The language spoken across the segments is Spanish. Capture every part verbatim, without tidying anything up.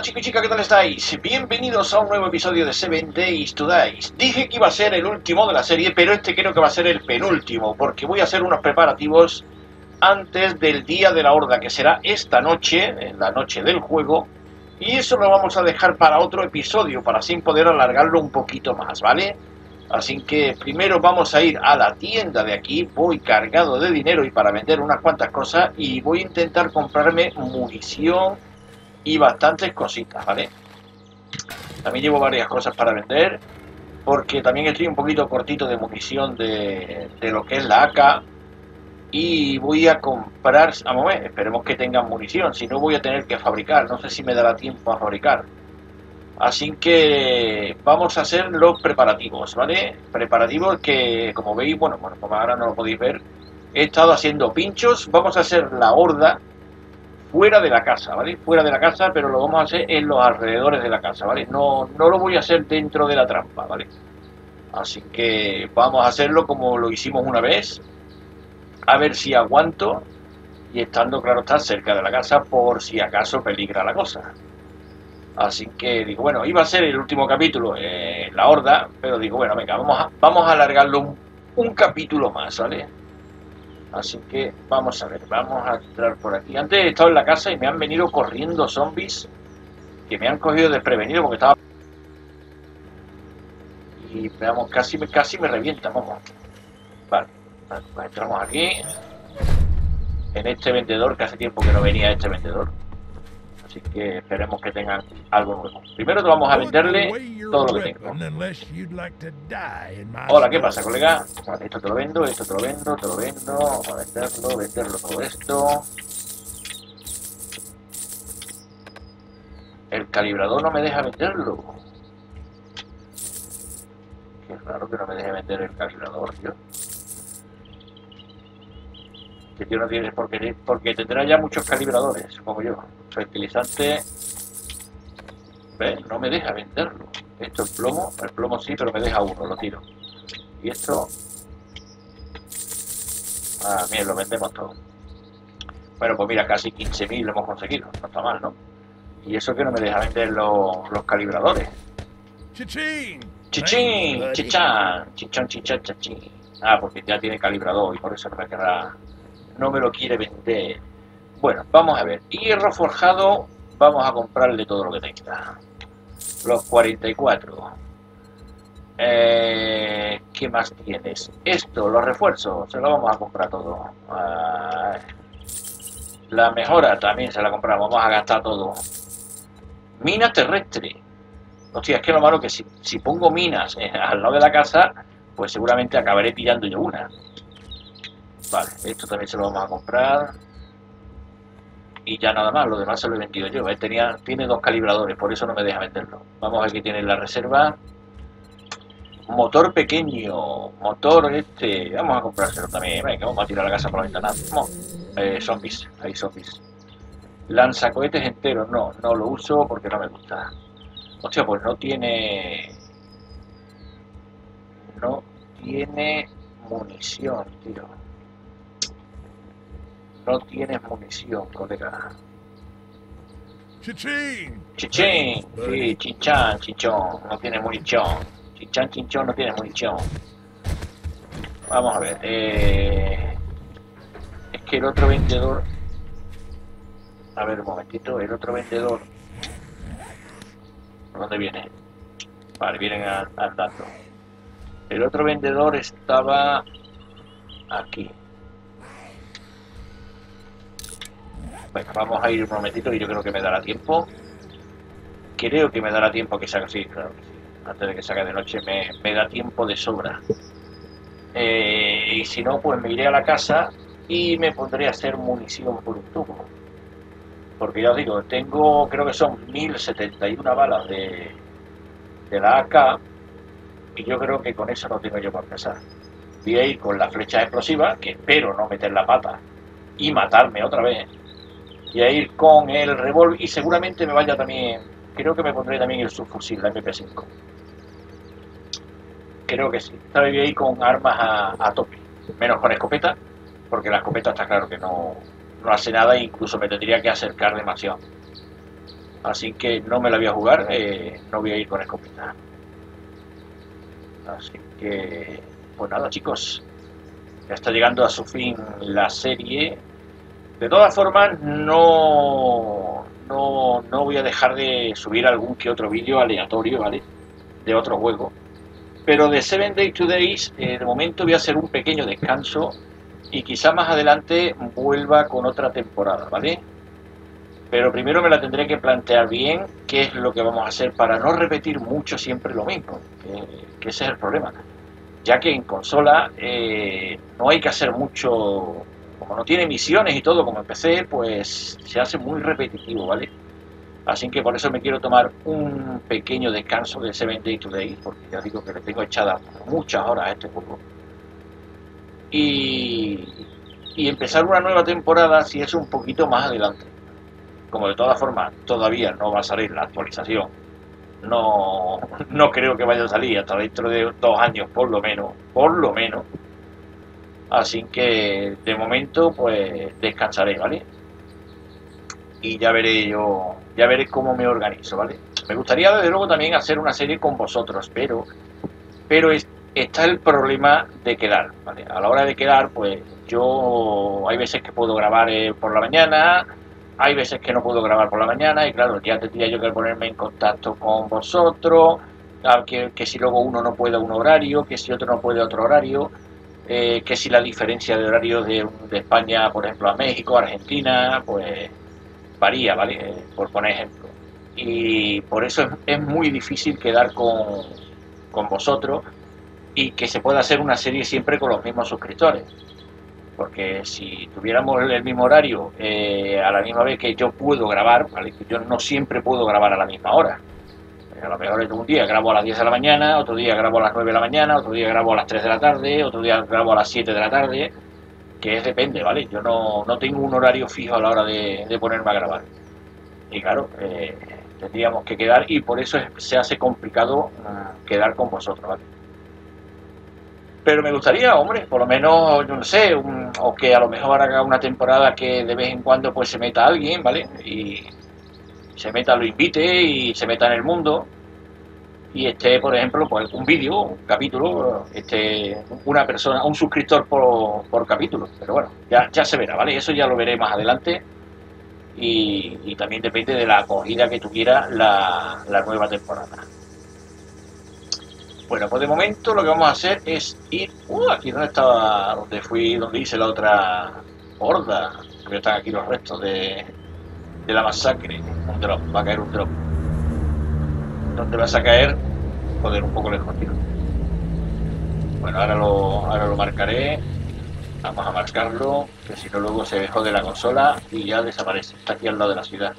chicos y chicas, ¿qué tal estáis? Bienvenidos a un nuevo episodio de Seven Days to Die. Dije que iba a ser el último de la serie, pero este creo que va a ser el penúltimo, porque voy a hacer unos preparativos antes del día de la horda, que será esta noche, la noche del juego, y eso lo vamos a dejar para otro episodio, para así poder alargarlo un poquito más, ¿vale? Así que primero vamos a ir a la tienda de aquí, voy cargado de dinero y para vender unas cuantas cosas, y voy a intentar comprarme munición y bastantes cositas, ¿vale? También llevo varias cosas para vender, porque también estoy un poquito cortito de munición de, de lo que es la A K, y voy a comprar, vamos a ver, esperemos que tengan munición, si no voy a tener que fabricar, no sé si me dará tiempo a fabricar. Así que vamos a hacer los preparativos, ¿vale? Preparativos que, como veis, bueno, bueno, como ahora no lo podéis ver, he estado haciendo pinchos, vamos a hacer la horda fuera de la casa, ¿vale? Fuera de la casa, pero lo vamos a hacer en los alrededores de la casa, ¿vale? No, no lo voy a hacer dentro de la trampa, ¿vale? Así que vamos a hacerlo como lo hicimos una vez, a ver si aguanto, y estando, claro está, cerca de la casa, por si acaso peligra la cosa. Así que digo, bueno, iba a ser el último capítulo, eh, la horda, pero digo, bueno, venga, vamos a, vamos a alargarlo un, un capítulo más, ¿vale? Así que vamos a ver, vamos a entrar por aquí. Antes he estado en la casa y me han venido corriendo zombies que me han cogido desprevenido porque estaba... Y veamos, casi, casi me revientan, vamos. Vale, vale, pues entramos aquí. En este vendedor, que hace tiempo que no venía este vendedor. Así que esperemos que tengan algo nuevo. Primero te vamos a venderle todo lo que tengo. Hola, ¿qué pasa, colega? Vale, esto te lo vendo, esto te lo vendo, te lo vendo. Vamos a venderlo, venderlo todo esto. El calibrador no me deja venderlo. Qué raro que no me deje vender el calibrador, tío. Que tío no tienes por qué, porque tendrá ya muchos calibradores, como yo. Fertilizante. ¿Ves? No me deja venderlo. Esto es plomo, el plomo sí, pero me deja uno, lo tiro. Y esto... Ah, bien, lo vendemos todo. Bueno, pues mira, casi quince mil lo hemos conseguido. No está mal, ¿no? Y eso que no me deja vender los, los calibradores. ¡Chichín! ¡Chichín! ¡Chichán! ¡Chichón, chichán, chachín! Ah, porque ya tiene calibrador y por eso no me querrá... No me lo quiere vender. Bueno, vamos a ver. Hierro forjado, vamos a comprarle todo lo que tenga. Los cuarenta y cuatro. Eh, ¿Qué más tienes? Esto, los refuerzos, se lo vamos a comprar todo. Ah, la mejora también se la compramos, vamos a gastar todo. Mina terrestre. Hostia, es que lo malo que si, si pongo minas eh, al lado de la casa, pues seguramente acabaré pillando yo una. Vale, esto también se lo vamos a comprar. Y ya nada más, lo demás se lo he vendido yo. Él tenía, tiene dos calibradores, por eso no me deja venderlo. Vamos a ver qué tiene en la reserva. Motor pequeño, motor este. Vamos a comprárselo también. Venga, vamos a tirar la casa por la ventana. Vamos. Eh, zombies, hay zombies. Lanzacohetes enteros, no, no lo uso porque no me gusta. Hostia, pues no tiene... No tiene munición, tío. No tienes munición, colega. ¡Chichín! ¡Chichín! Sí, chichán, chichón. No tiene munición. Chichán, chichón, no tiene munición. Vamos a ver. Eh... Es que el otro vendedor... A ver, un momentito. El otro vendedor... ¿Por dónde viene? Vale, vienen andando. El otro vendedor estaba... aquí. Bueno, vamos a ir un momentito y yo creo que me dará tiempo. Creo que me dará tiempo que salga, sí, claro que sí. Antes de que salga de noche me, me da tiempo de sobra. Eh, y si no, pues me iré a la casa y me pondré a hacer munición por un tubo. Porque ya os digo, tengo, creo que son mil setenta y una balas de, de la A K. Y yo creo que con eso no tengo yo para empezar. Voy a ir con la flecha explosiva, que espero no meter la pata y matarme otra vez. Y a ir con el revólver y seguramente me vaya también, creo que me pondré también el subfusil, la M P cinco. Creo que sí. Esta vez voy a ir con armas a, a tope, menos con escopeta, porque la escopeta está claro que no, no hace nada e incluso me tendría que acercar demasiado. Así que no me la voy a jugar, eh, no voy a ir con escopeta. Así que, pues nada, chicos, ya está llegando a su fin la serie. De todas formas, no, no, no voy a dejar de subir algún que otro vídeo aleatorio, ¿vale? De otro juego. Pero de Seven Day to Days, eh, de momento voy a hacer un pequeño descanso y quizá más adelante vuelva con otra temporada, ¿vale? Pero primero me la tendré que plantear bien qué es lo que vamos a hacer para no repetir mucho siempre lo mismo, que, que ese es el problema. Ya que en consola eh, no hay que hacer mucho, como no tiene misiones y todo como en P C, pues se hace muy repetitivo, ¿vale? Así que por eso me quiero tomar un pequeño descanso de Seven Day to Day, porque ya digo que le tengo echada muchas horas a este juego. Y, y empezar una nueva temporada si es un poquito más adelante. Como de todas formas todavía no va a salir la actualización, no, no creo que vaya a salir hasta dentro de dos años por lo menos, por lo menos. Así que de momento pues descansaré, ¿vale? Y ya veré yo, ya veré cómo me organizo, ¿vale? Me gustaría desde luego también hacer una serie con vosotros, pero, pero es, está el problema de quedar, ¿vale? A la hora de quedar, pues yo hay veces que puedo grabar eh, por la mañana, hay veces que no puedo grabar por la mañana y claro, ya tendría yo que ponerme en contacto con vosotros, que, que si luego uno no puede un horario, que si otro no puede otro horario, eh, que si la diferencia de horario de, de España, por ejemplo, a México, Argentina, pues varía, ¿vale? Eh, por poner ejemplo. Y por eso es, es muy difícil quedar con, con vosotros y que se pueda hacer una serie siempre con los mismos suscriptores. Porque si tuviéramos el mismo horario eh, a la misma vez que yo puedo grabar, ¿vale? Que yo no siempre puedo grabar a la misma hora. A lo mejor un día grabo a las diez de la mañana, otro día grabo a las nueve de la mañana, otro día grabo a las tres de la tarde, otro día grabo a las siete de la tarde, que es depende, ¿vale? Yo no, no tengo un horario fijo a la hora de, de ponerme a grabar. Y claro, eh, tendríamos que quedar y por eso es, se hace complicado uh, quedar con vosotros, ¿vale? Pero me gustaría, hombre, por lo menos, yo no sé, un, o que a lo mejor haga una temporada que de vez en cuando pues se meta alguien, ¿vale? Y se meta, lo invite y se meta en el mundo y esté, por ejemplo, pues un vídeo, un capítulo, este, una persona, un suscriptor por, por capítulo. Pero bueno, ya, ya se verá, ¿vale? Eso ya lo veré más adelante y, y también depende de la acogida que tuviera la, la nueva temporada. Bueno, pues de momento lo que vamos a hacer es ir... Uh, aquí donde estaba, donde fui, donde hice la otra horda. Que están aquí los restos de, de la masacre. Un drop, va a caer un drop. ¿Dónde vas a caer? Joder, un poco lejos, tío. Bueno, ahora lo, ahora lo marcaré. Vamos a marcarlo, que si no luego se dejó de la consola y ya desaparece. Está aquí al lado de la ciudad.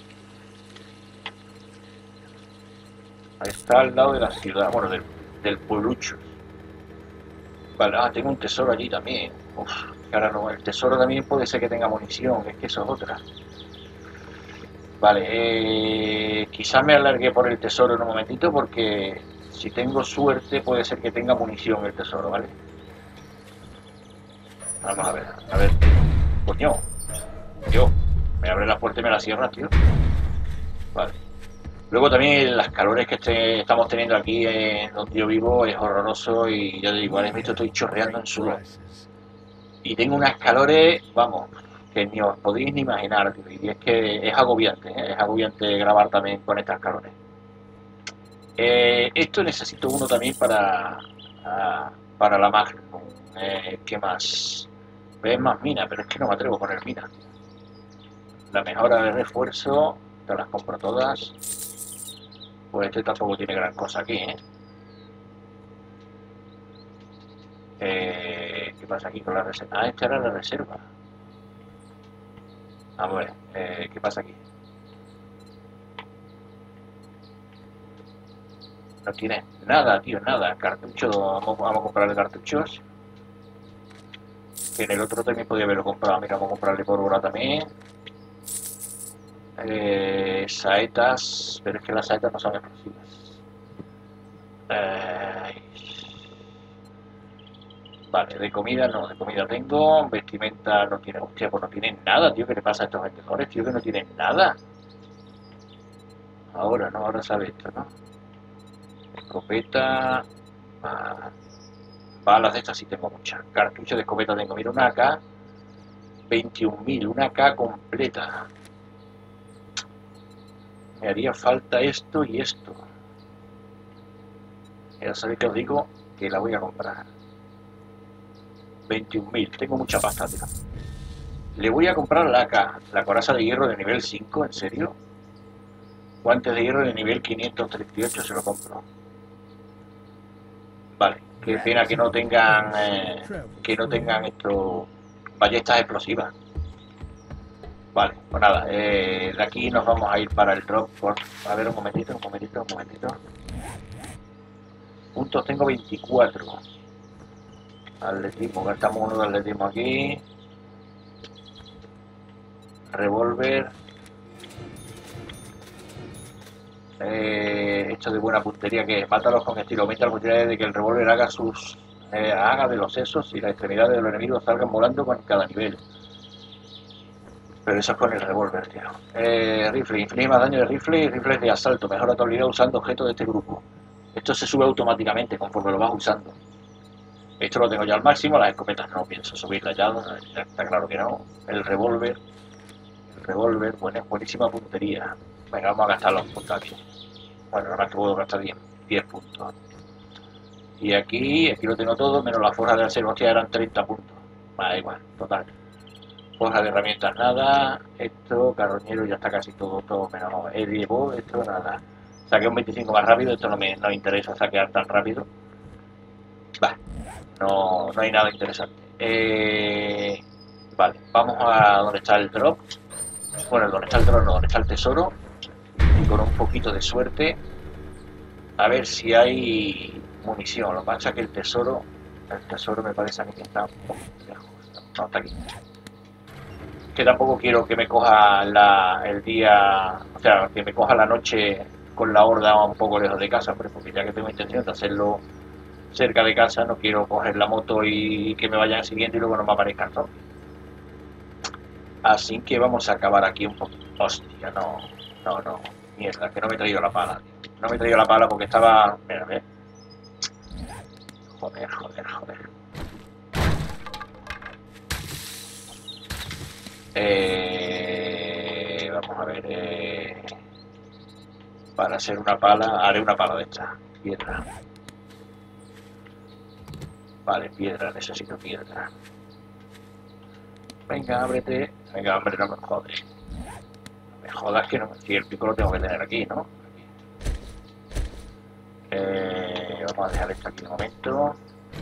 Ahí está al lado de la ciudad, bueno, del, del pueblucho. Vale, ah, tengo un tesoro allí también. Uf, ahora no, el tesoro también puede ser que tenga munición, es que eso es otra. Vale, eh, quizás me alargue por el tesoro en un momentito porque si tengo suerte puede ser que tenga munición el tesoro, ¿vale? Vamos a ver, a ver. Coño, tío, me abre la puerta y me la cierra, tío. Vale. Luego también las calores que este, estamos teniendo aquí en donde yo vivo es horroroso y ya te digo, ahora mismo estoy chorreando en sudor. Y tengo unas calores, vamos, que ni os podéis ni imaginar, tío. Y es que es agobiante, ¿eh? Es agobiante grabar también con estas calores. Eh, esto necesito uno también para, a, para la Magnum. Eh, ¿Qué más? ¿Ves más mina? Pero es que no me atrevo a poner mina. La mejora de refuerzo, te las compro todas. Pues este tampoco tiene gran cosa aquí, ¿eh? Eh, ¿Qué pasa aquí con la reserva? Ah, esta era la reserva. Vamos a ver, eh, ¿qué pasa aquí? No tiene nada, tío, nada. Cartucho, vamos, vamos a comprarle cartuchos. Que en el otro también podía haberlo comprado. Mira, vamos a comprarle pólvora también. Eh, saetas, pero es que las saetas no son explosivas. Eh, vale, de comida no, de comida tengo. Vestimenta no tiene, hostia, pues no tienen nada, tío. ¿Qué le pasa a estos vendedores, tío? Que no tienen nada. Ahora no, ahora sabe esto, ¿no? Escopeta. Ah, balas de estas sí tengo muchas. Cartucho de escopeta tengo, mira, una A K. veintiún mil, una A K completa. Me haría falta esto y esto. Ya sabéis que os digo que la voy a comprar. veintiún mil, tengo mucha pasta, tío. Le voy a comprar la A K, la coraza de hierro de nivel cinco, ¿en serio? Guantes de hierro de nivel quinientos treinta y ocho se lo compro. Vale, qué pena que no tengan eh, que no tengan esto ballestas explosivas. Vale, pues nada, eh, de aquí nos vamos a ir para el drop. Por, a ver, un momentito, un momentito, un momentito. Puntos tengo veinticuatro. Atletismo, gastamos uno de atletismo aquí. Revólver. Eh, hecho de buena puntería, que es mátalos con estilo, aumenta la posibilidad de que el revólver haga sus eh, haga de los sesos y las extremidades de los enemigos salgan volando con cada nivel. Pero eso es con el revólver, tío. Eh, rifle, inflige más daño de rifle y rifles de asalto, mejora tu habilidad usando objetos de este grupo. Esto se sube automáticamente conforme lo vas usando. Esto lo tengo ya al máximo, las escopetas no pienso subirlas ya, ya está claro que no. El revólver, el revólver, bueno, buenísima puntería. Venga, vamos a gastar los puntos aquí. Bueno, ahora que puedo gastar diez puntos. Y aquí, aquí lo tengo todo, menos la forja de acero, hostia, eran treinta puntos. Vale, igual, total. Forja de herramientas nada, esto, carroñero ya está casi todo, todo menos el llevo, esto nada. Saqué un veinticinco más rápido, esto no me, no me interesa saquear tan rápido. Va, no, no hay nada interesante. Eh, vale, vamos a donde está el drop. Bueno, donde está el drop no, donde está el tesoro. Y con un poquito de suerte, a ver si hay munición. Lo que pasa es que el tesoro, el tesoro me parece a mí que está un poco lejos. No, está aquí. Que tampoco quiero que me coja la, el día, o sea, que me coja la noche con la horda un poco lejos de casa, porque ya que tengo intención de hacerlo cerca de casa, no quiero coger la moto y que me vayan siguiendo y luego no me aparezcan zombies. Así que vamos a acabar aquí un poquito. Hostia, no, no, no, mierda, que no me he traído la pala, tío. No me he traído la pala porque estaba, mira, ¿ves? Joder, joder, joder. Eh, vamos a ver. Eh, para hacer una pala, haré una pala de esta. Piedra. Vale, piedra, necesito piedra. Venga, ábrete. Venga, hombre, no me jodes. No me jodas que no. Si el pico lo tengo que tener aquí, ¿no? Aquí. Eh, vamos a dejar esto aquí un momento.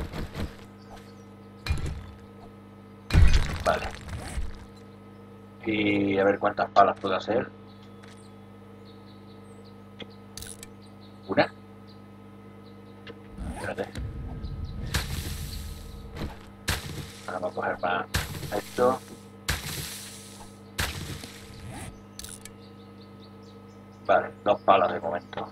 Vale. Y a ver cuántas palas puedo hacer. Una. Espérate. Vamos a coger más esto. Vale, dos palas de momento.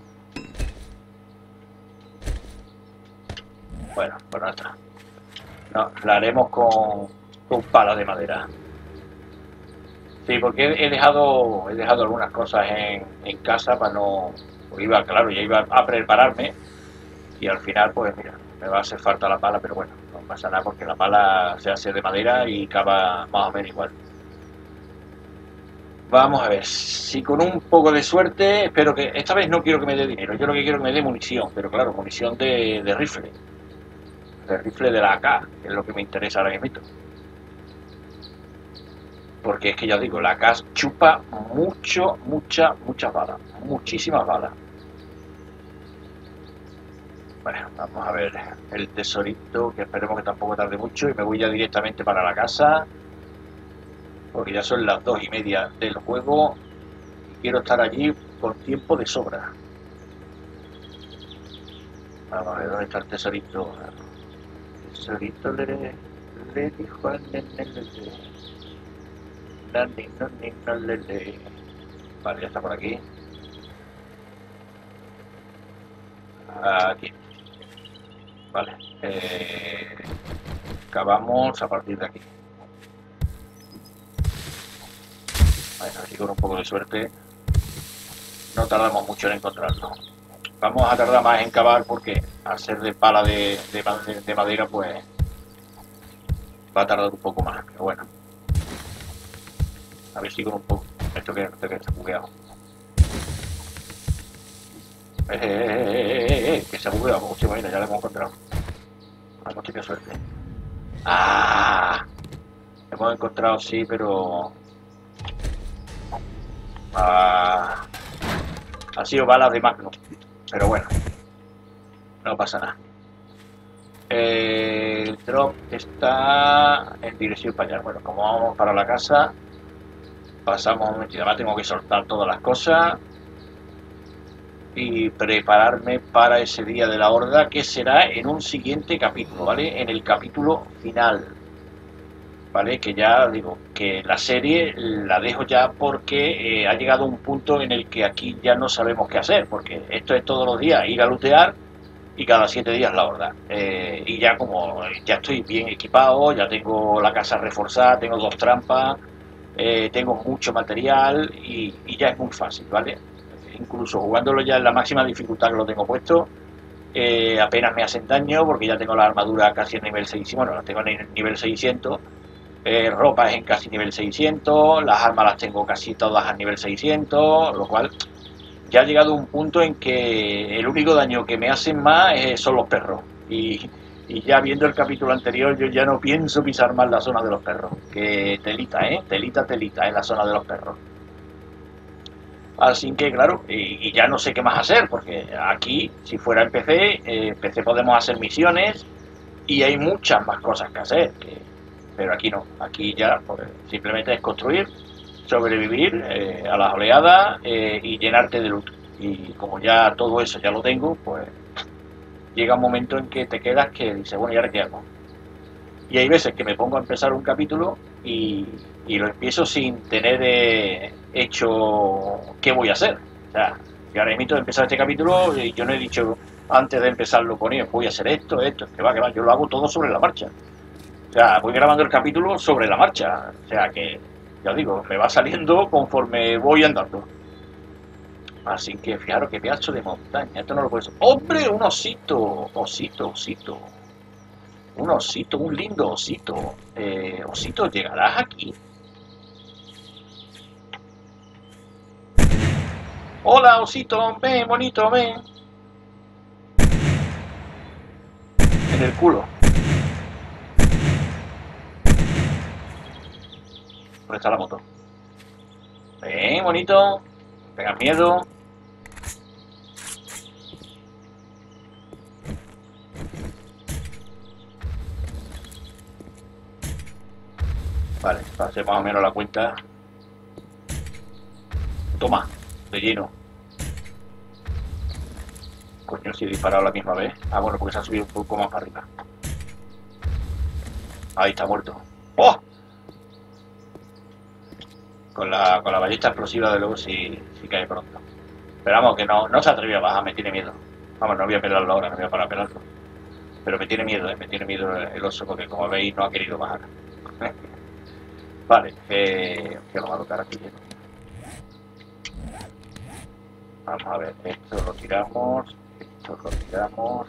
Bueno, pues no está. No, la haremos con, con palas de madera. Sí, porque he dejado he dejado algunas cosas en, en casa para no... Pues iba, claro, ya iba a prepararme y al final, pues mira, me va a hacer falta la pala, pero bueno, no pasa nada porque la pala se hace de madera y acaba más o menos igual. Vamos a ver, si con un poco de suerte, espero que... Esta vez no quiero que me dé dinero, yo lo que quiero es que me dé munición, pero claro, munición de, de rifle. De rifle de la A K, que es lo que me interesa ahora mismo. Porque es que ya os digo, la A K chupa mucho, mucha, muchas balas, muchísimas balas. Bueno, vamos a ver el tesorito, que esperemos que tampoco tarde mucho, y me voy ya directamente para la casa, porque ya son las dos y media del juego, y quiero estar allí con tiempo de sobra. Vamos a ver dónde está el tesorito. El tesorito le, le dijo al nene. Vale, ya está por aquí. Aquí. Vale. Eh, acabamos a partir de aquí. Bueno, así con un poco de suerte. no tardamos mucho en encontrarlo. Vamos a tardar más en cavar porque al ser de pala de, de, de madera, pues va a tardar un poco más, pero bueno. A ver si con un poco. Esto que, esto que está bugueado. Eh, eh, eh, eh, eh, que se ha bugueado, como se imagina, ya lo hemos encontrado. Hemos tenido suerte. ¡Ah! Hemos encontrado, sí, pero... Ah, ha sido balas de Magnum. Pero bueno, no pasa nada. Eh, el drop está en dirección para allá. Bueno, como vamos para la casa, pasamos un momentito. Además tengo que soltar todas las cosas y prepararme para ese día de la horda, que será en un siguiente capítulo, ¿vale? En el capítulo final, ¿vale? Que ya digo que la serie la dejo ya porque eh, ha llegado un punto en el que aquí ya no sabemos qué hacer, porque esto es todos los días ir a lootear y cada siete días la horda. Eh, y ya como ya estoy bien equipado, ya tengo la casa reforzada, tengo dos trampas, eh, tengo mucho material y, y ya es muy fácil, ¿vale? Incluso jugándolo ya en la máxima dificultad que lo tengo puesto, eh, apenas me hacen daño porque ya tengo la armadura casi en nivel seiscientos, bueno, la tengo en nivel seiscientos, eh, ropa es en casi nivel seiscientos, las armas las tengo casi todas a nivel seiscientos, lo cual ya ha llegado un punto en que el único daño que me hacen más eh, son los perros. Y, y ya viendo el capítulo anterior, yo ya no pienso pisar más la zona de los perros. Que telita, ¿eh? Telita, telita en la zona de los perros. Así que, claro, y, y ya no sé qué más hacer, porque aquí, si fuera en P C, eh, en P C podemos hacer misiones y hay muchas más cosas que hacer. Que, pero aquí no, aquí ya pues, simplemente es construir, sobrevivir eh, a las oleadas eh, y llenarte de loot. Y como ya todo eso ya lo tengo, pues llega un momento en que te quedas que dices, bueno, ¿y ahora qué hago? Y hay veces que me pongo a empezar un capítulo y, y lo empiezo sin tener eh, hecho qué voy a hacer. O sea, yo ahora mismo he empezado este capítulo y yo no he dicho antes de empezarlo poner, voy a hacer esto, esto, que va, que va, yo lo hago todo sobre la marcha. O sea, voy grabando el capítulo sobre la marcha. O sea que, ya digo, me va saliendo conforme voy andando. Así que fijaros que pedazo de montaña. Esto no lo puedes... ¡Hombre! Un osito. Osito, osito. Un osito, un lindo osito. Eh, osito, ¿llegarás aquí? Hola, osito. Ven, bonito, ven. En el culo. ¿Dónde está la moto? Ven, bonito. No tengas miedo. Vale, para hacer más o menos la cuenta. Toma, de lleno. Coño, si he disparado a la misma vez. Ah, bueno, porque se ha subido un poco más para arriba. Ahí está muerto. ¡Oh! Con la, con la ballesta explosiva de luego si, si cae pronto. Pero vamos, que no, no se atrevió a bajar, me tiene miedo. Vamos, no voy a pelarlo ahora, no voy a parar a pelarlo. Pero me tiene miedo, ¿eh? Me tiene miedo el oso porque como veis no ha querido bajar. Vale, eh, que lo va a tocar aquí lleno. Vamos a ver, esto lo tiramos, esto lo tiramos.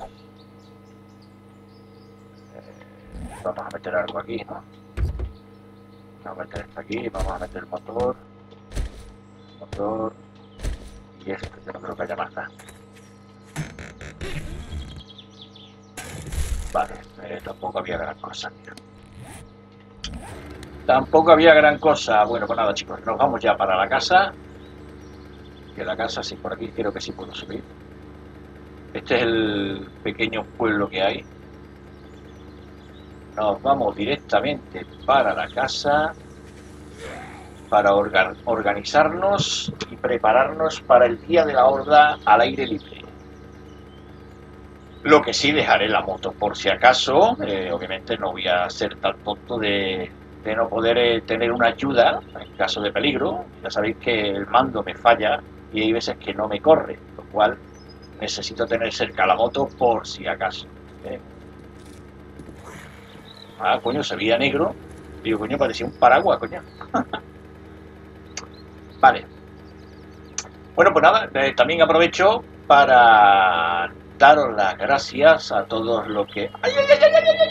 Eh, vamos a meter algo aquí, ¿no? Vamos a meter esto aquí, vamos a meter el motor. Motor. Y esto, yo no creo que haya más nada. Vale, eh, tampoco había gran cosa, mira. Tampoco había gran cosa. Bueno, pues nada, chicos, nos vamos ya para la casa. Que la casa, sí, por aquí creo que sí puedo subir. Este es el pequeño pueblo que hay. Nos vamos directamente para la casa para orga organizarnos y prepararnos para el día de la horda al aire libre. Lo que sí, dejaré la moto por si acaso. Eh, obviamente no voy a ser tan tonto de, de no poder eh, tener una ayuda en caso de peligro. Ya sabéis que el mando me falla y hay veces que no me corre, lo cual necesito tener cerca la moto por si acaso. ¿eh? Ah, coño, se veía negro. Digo, coño, parecía un paraguas, coño. Vale. Bueno, pues nada, eh, también aprovecho para daros las gracias a todos los que... ¡Ay, ay, ay, ay, ay, ay,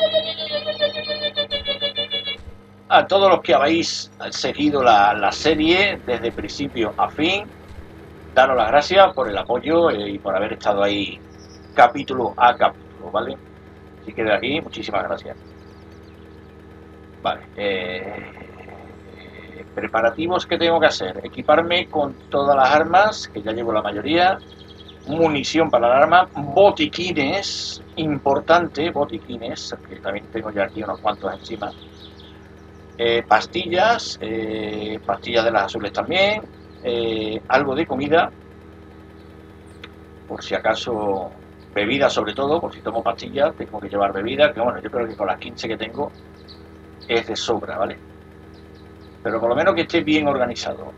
a todos los que habéis seguido la, la serie desde principio a fin. Daros las gracias por el apoyo eh, y por haber estado ahí capítulo a capítulo, ¿vale? Así que de aquí, muchísimas gracias. Vale, eh, preparativos que tengo que hacer. Equiparme con todas las armas, que ya llevo la mayoría. Munición para la arma. Botiquines, importante, botiquines, que también tengo ya aquí unos cuantos encima. Eh, pastillas, eh, pastillas de las azules también. Eh, algo de comida, por si acaso, bebida sobre todo, por si tomo pastillas, tengo que llevar bebida, que bueno, yo creo que con las quince que tengo es de sobra, ¿vale? Pero por lo menos que esté bien organizado.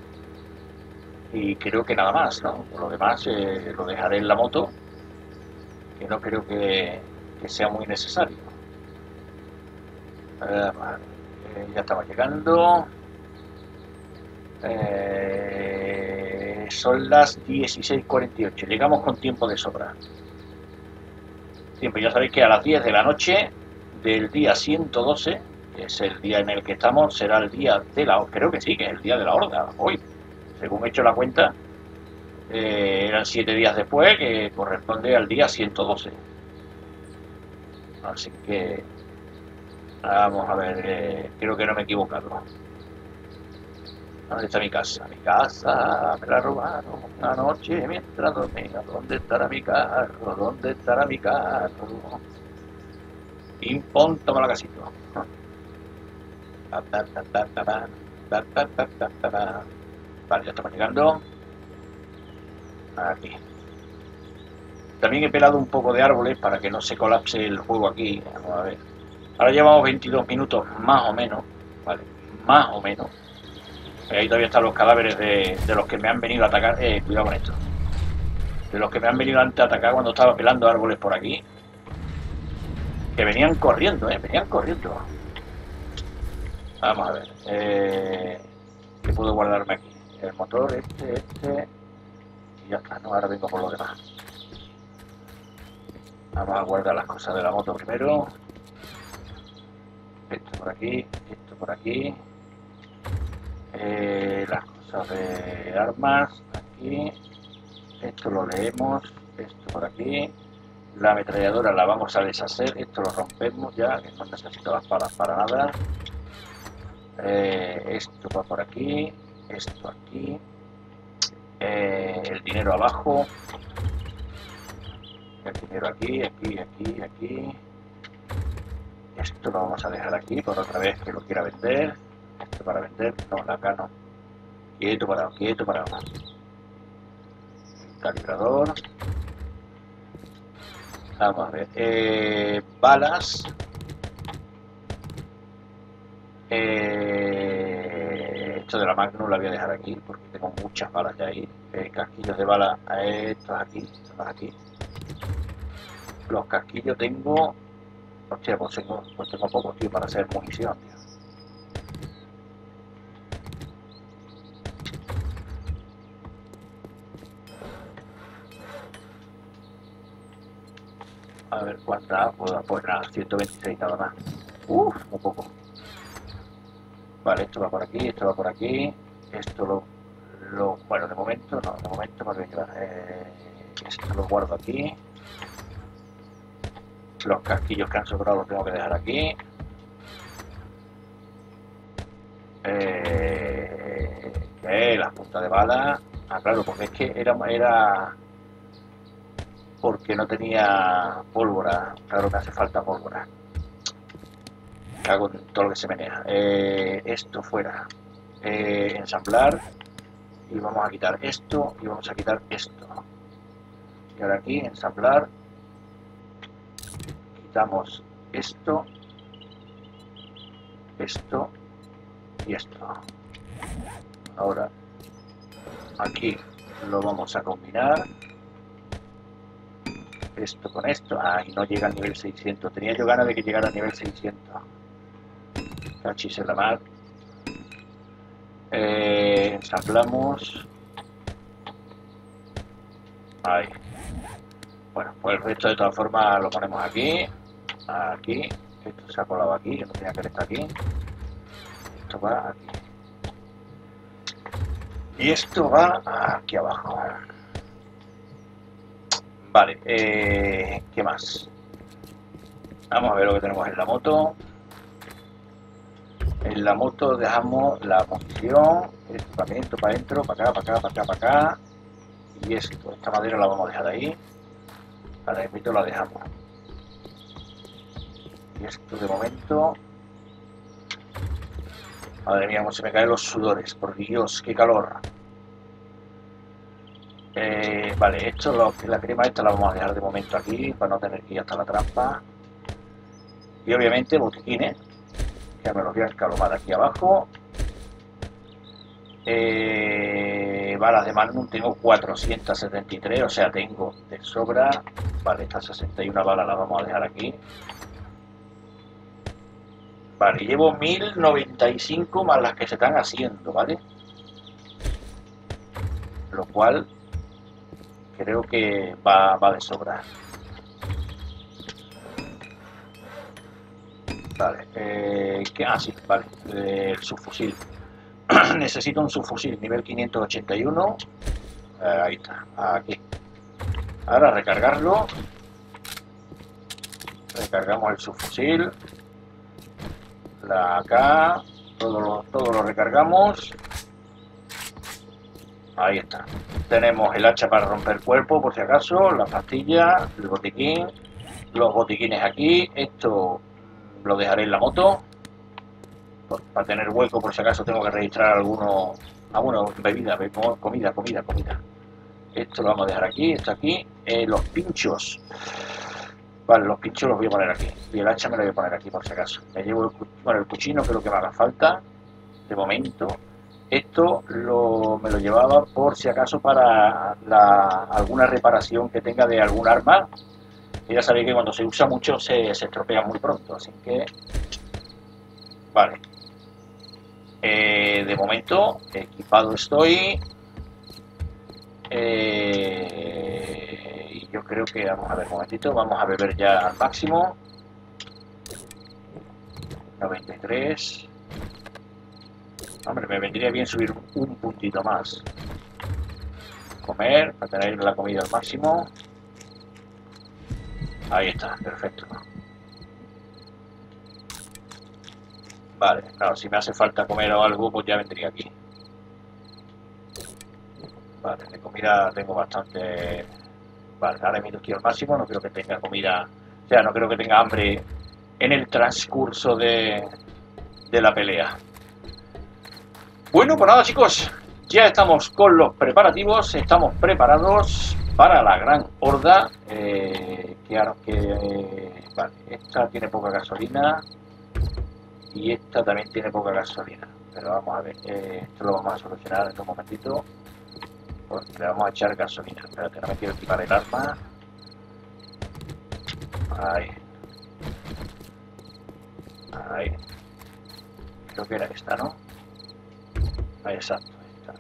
Y creo que nada más, ¿no? Por lo demás eh, lo dejaré en la moto, que no creo que, que sea muy necesario. Eh, vale. eh, ya estamos llegando. Eh, son las dieciséis cuarenta y ocho, llegamos con tiempo de sobra. Siempre ya sabéis que a las diez de la noche del día ciento doce, que es el día en el que estamos, será el día de la... creo que sí, que es el día de la horda, hoy. Según he hecho la cuenta, eh, eran siete días después, que corresponde al día ciento doce. Así que... vamos a ver, eh, creo que no me he equivocado. ¿Dónde está mi casa? Mi casa me la robaron una noche mientras dormía. ¿Dónde estará mi carro? ¿Dónde estará mi carro? Ping-pong, toma la casita. Vale, ya estamos llegando. Aquí. También he pelado un poco de árboles para que no se colapse el juego aquí. Vamos a ver. Ahora llevamos veintidós minutos más o menos. Vale, más o menos. Ahí todavía están los cadáveres de, de los que me han venido a atacar. Eh, cuidado con esto. De los que me han venido antes a atacar cuando estaba pelando árboles por aquí. Que venían corriendo, eh. Venían corriendo. Vamos a ver. Eh, ¿Qué puedo guardarme aquí? El motor, este, este. Y ya está, ¿no? Ahora vengo por lo demás. Vamos a guardar las cosas de la moto primero. Esto por aquí, esto por aquí. Eh, las cosas de armas aquí, esto lo leemos, esto por aquí, la ametralladora la vamos a deshacer, esto lo rompemos ya, que no necesito las balas para nada. Eh, esto va por aquí, esto aquí, eh, el dinero abajo, el dinero aquí, aquí, aquí, aquí, esto lo vamos a dejar aquí por otra vez que lo quiera vender. Esto para vender, no, acá no. Quieto, parado, quieto, parado. Calibrador. Vamos a ver. Eh, balas. Eh, esto de la Magnum la voy a dejar aquí porque tengo muchas balas ya ahí. Eh, casquillos de bala. Estos aquí, estos aquí. Los casquillos tengo. Hostia, pues tengo, pues tengo poco, tío, para hacer munición, tío. A ver cuántas, pues, pues nada, ciento veintiséis nada más. Uff, un poco. Vale, esto va por aquí, esto va por aquí. Esto lo, lo bueno, de momento no, de momento más bien, eh, esto lo guardo aquí. Los casquillos que han sobrado los tengo que dejar aquí. Eh, eh, las puntas de bala. Ah, claro, porque es que era, era porque no tenía pólvora. Claro, me hace falta pólvora. Me cago en todo lo que se menea. Eh, esto fuera. Eh, ensamblar. Y vamos a quitar esto y vamos a quitar esto. Y ahora aquí, ensamblar. Quitamos esto, esto y esto. Ahora aquí lo vamos a combinar. Esto con esto. Ah, y no llega al nivel seiscientos. Tenía yo ganas de que llegara al nivel seiscientos. Cachis en la mar. Eh, ensamblamos. Ahí. Bueno, pues el resto de todas formas lo ponemos aquí. Aquí. Esto se ha colado aquí, que no tenía que estar aquí. Esto va aquí. Y esto va aquí abajo. Vale, eh, ¿qué más? Vamos a ver lo que tenemos en la moto. En la moto dejamos la munición, esto también, esto para adentro, para acá, para acá, para acá, para acá. Y esto, esta madera la vamos a dejar ahí. Ahora mismo la dejamos. Y esto de momento. Madre mía, cómo se me caen los sudores, por Dios, qué calor. Eh, vale, esto, lo, la crema esta la vamos a dejar de momento aquí, para no tener que ir hasta la trampa. Y obviamente botiquines, que me los voy a escalomar aquí abajo. Eh, balas de Magnum tengo cuatrocientas setenta y tres, o sea, tengo de sobra. Vale, estas sesenta y una balas las vamos a dejar aquí. Vale, llevo mil noventa y cinco más las que se están haciendo, ¿vale? Lo cual creo que va, va de sobra. Vale, eh, ¿qué? Ah, sí, vale, eh, el subfusil. Necesito un subfusil nivel quinientos ochenta y uno. Eh, ahí está, aquí. Ahora recargarlo. Recargamos el subfusil. La acá. Todo lo, todo lo recargamos. Ahí está. Tenemos el hacha para romper cuerpo, por si acaso. La pastilla, el botiquín. Los botiquines aquí. Esto lo dejaré en la moto. Para tener hueco, por si acaso tengo que registrar alguno, alguna bebida, comida, comida, comida. Esto lo vamos a dejar aquí, esto aquí. Eh, los pinchos. Vale, los pinchos los voy a poner aquí. Y el hacha me lo voy a poner aquí, por si acaso. Me llevo el, bueno, el cuchillo, creo que me haga falta. De momento. Esto lo, me lo llevaba por si acaso para la, alguna reparación que tenga de algún arma. Y ya sabéis que cuando se usa mucho se, se estropea muy pronto, así que... Vale. Eh, de momento, equipado estoy. Eh, y yo creo que, vamos a ver un momentito, vamos a beber ya al máximo. noventa y tres. Hombre, me vendría bien subir un puntito más. Comer, para tener la comida al máximo. Ahí está, perfecto. Vale, claro, si me hace falta comer o algo, pues ya vendría aquí. Vale, de comida tengo bastante... Vale, ahora mismo estoy al máximo, no creo que tenga comida... O sea, no creo que tenga hambre en el transcurso de, de la pelea. Bueno, pues nada, chicos, ya estamos con los preparativos, estamos preparados para la gran horda. Eh, que, que eh, vale, esta tiene poca gasolina. Y esta también tiene poca gasolina. Pero vamos a ver, eh, esto lo vamos a solucionar en un momentito. Porque le vamos a echar gasolina. Espérate, no me quiero equipar el arma. Ahí. Ahí. Creo que era esta, ¿no? Ahí, exacto. Esta.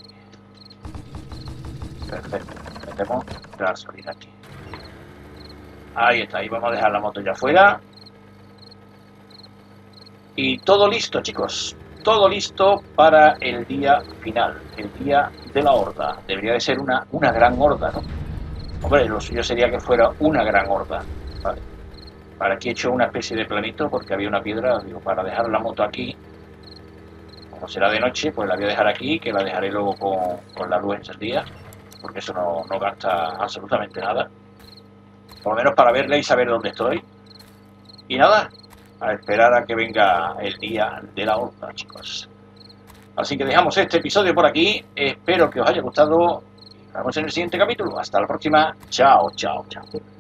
Perfecto. Metemos gasolina aquí. Ahí está. Ahí vamos a dejar la moto ya afuera. Y todo listo, chicos, todo listo para el día final, el día de la horda. Debería de ser una, una gran horda, ¿no? Hombre, lo suyo sería que fuera una gran horda. Vale. Para aquí he hecho una especie de planito porque había una piedra, digo, para dejar la moto aquí. Como será de noche, pues la voy a dejar aquí, que la dejaré luego con, con la luz encendida, porque eso no, no gasta absolutamente nada. Por lo menos para verla y saber dónde estoy. Y nada, a esperar a que venga el día de la horda, chicos. Así que dejamos este episodio por aquí. Espero que os haya gustado. Nos vemos en el siguiente capítulo. Hasta la próxima. Chao, chao, chao.